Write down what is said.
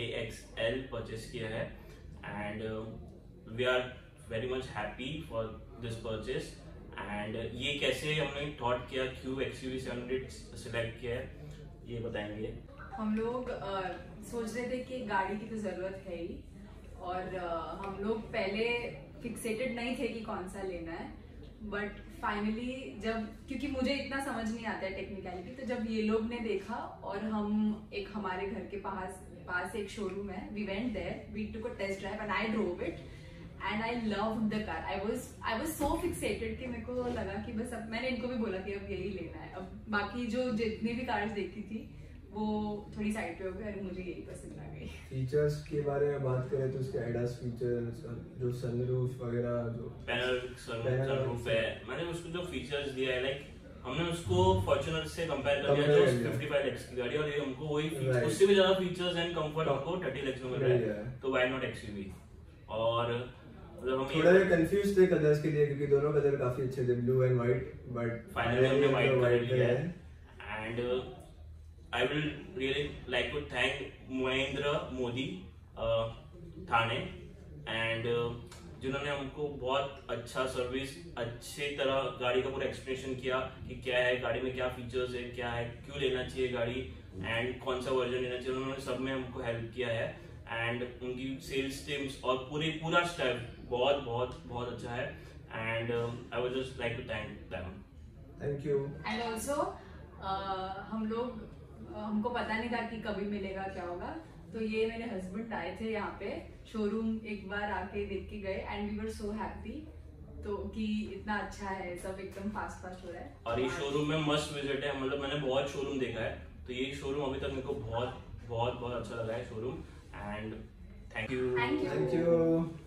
AXL purchase किया है and we are very much happy for this purchase. And ये कैसे हमने थॉट किया, क्यों XUV 700 सिलेक्ट किया है, ये बताएंगे। हम लोग सोच रहे थे कि गाड़ी की तो जरूरत है ही, और हम लोग पहले फिक्सेटेड नहीं थे कि कौन सा लेना है, बट फाइनली जब, क्योंकि मुझे इतना समझ नहीं आता है टेक्निकलिटी, तो जब ये लोग ने देखा और हम एक हमारे घर के पास एक शोरूम है, we went there, we took a test drive and I drove it and I loved the car. I was so fixated कि मेरे को लगा कि बस अब, मैंने इनको भी बोला कि अब यही लेना है। अब बाकी जो जितनी भी कार्स देखी थी वो थोड़ी साइड पे हो गई और मुझे यही पसंद आ गई। फीचर्स के बारे में बात करें तो उसके एडास फीचर्स, जो सनरूफ वगैरह, जो पैनल सनरूफ है, मैंने उसको जो फीचर्स दिया है, लाइक हमने उसको फॉर्च्यूनर से कंपेयर कर दिया जो 55 लाख की गाड़ी, और ये हमको वही उससे भी ज्यादा फीचर्स एंड कंफर्ट हमको 30 लाख में मिल रहा है, तो व्हाई नॉट XUV। और हम थोड़ा कंफ्यूज थे कलर्स के लिए, क्योंकि दोनों कलर काफी अच्छे थे, blue and white, but finally हमने व्हाइट कलर लिया है। And I will really like to thank Mahindra Modi Thane and जिन्होंने हमको बहुत अच्छा सर्विस, अच्छी तरह गाड़ी का पूरा एक्सप्लेनेशन किया कि क्या है गाड़ी में, क्या फीचर्स है, क्या है, क्यों लेना चाहिए गाड़ी एंड कौन सा वर्जन लेना चाहिए, उन्होंने सब में हमको हेल्प किया है। एंड उनकी सेल्स टीम्स और पूरा स्टाफ बहुत बहुत बहुत अच्छा है and I would just like to thank them. Thank you. And also हमको पता नहीं था कि कभी मिलेगा, क्या होगा, तो ये मेरे हस्बैंड आए थे यहाँ पे शोरूम, एक बार आके देख के गए and we were so happy, तो कि इतना अच्छा है, सब एकदम फास्ट हो रहा है। और ये शोरूम में मस्ट विजिट है, मतलब मैंने बहुत शोरूम देखा है, तो ये शोरूम अभी तक मेरे को बहुत बहुत बहुत अच्छा लगा है शोरूम। And thank you.